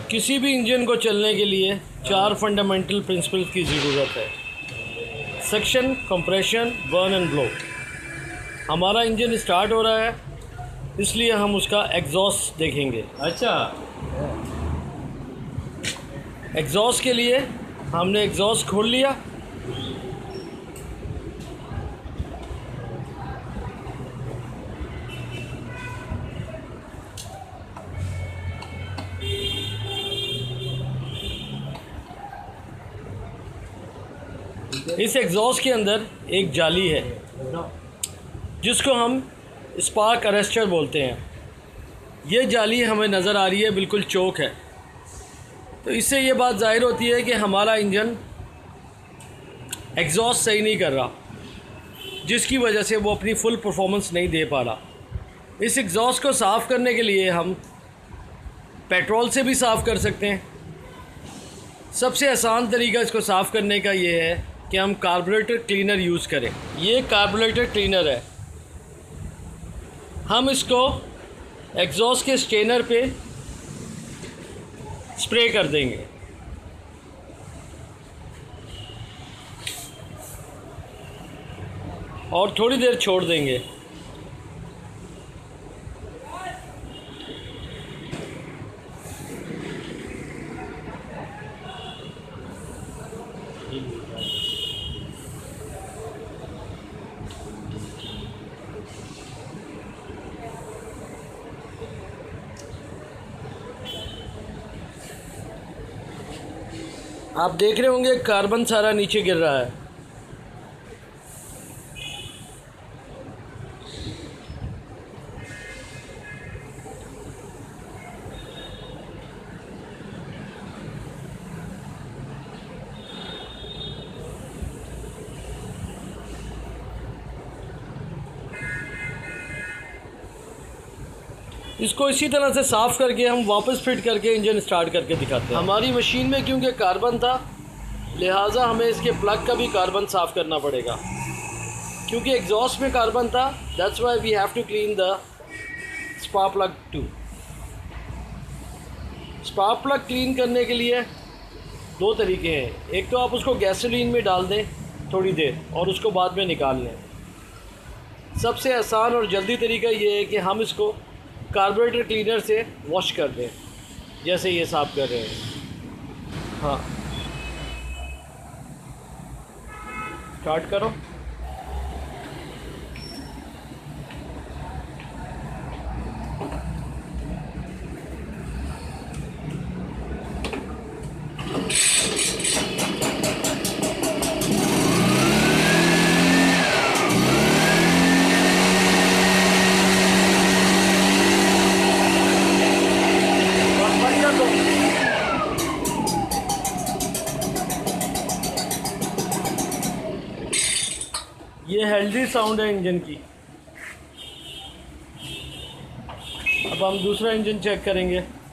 किसी भी इंजन को चलने के लिए 4 फंडामेंटल प्रिंसिपल्स की ज़रूरत है। Suction, compression, burn and blow. हमारा इंजन स्टार्ट हो रहा है, इसलिए हम उसका एग्जॉस्ट देखेंगे। अच्छा, एग्जॉस्ट के लिए हमने एग्जॉस्ट खोल लिया। इस एग्जॉस्ट के अंदर एक जाली है जिसको हम स्पार्क अरेस्टर बोलते हैं। ये जाली हमें नज़र आ रही है, बिल्कुल चौक है। तो इससे ये बात ज़ाहिर होती है कि हमारा इंजन एग्जॉस्ट सही नहीं कर रहा, जिसकी वजह से वो अपनी फुल परफॉर्मेंस नहीं दे पा रहा। इस एग्जॉस्ट को साफ़ करने के लिए हम पेट्रोल से भी साफ़ कर सकते हैं। सबसे आसान तरीका इसको साफ़ करने का ये है कि हम कार्बोरेटर क्लीनर यूज़ करें। ये कार्बोरेटर क्लीनर है। हम इसको एग्जॉस्ट के स्ट्रेनर पे स्प्रे कर देंगे। और थोड़ी देर छोड़ देंगे। आप देख रहे होंगे कार्बन सारा नीचे गिर रहा है। इसको इसी तरह से साफ़ करके हम वापस फिट करके इंजन स्टार्ट करके दिखाते हैं। हमारी मशीन में क्योंकि कार्बन था, लिहाजा हमें इसके प्लग का भी कार्बन साफ़ करना पड़ेगा। क्योंकि एग्जॉस्ट में कार्बन था, that's why we have to clean the spark plug too. Spark plug clean करने के लिए 2 तरीके हैं। एक तो आप उसको गैसोलीन में डाल दें थोड़ी देर और उसको बाद में निकाल लें। सबसे आसान और जल्दी तरीका ये है कि हम इसको कार्बोरेटर क्लीनर से वॉश कर दें, जैसे ये साफ कर रहे हैं। हाँ, स्टार्ट करो। ये हेल्दी साउंड है इंजन की। अब हम दूसरा इंजन चेक करेंगे।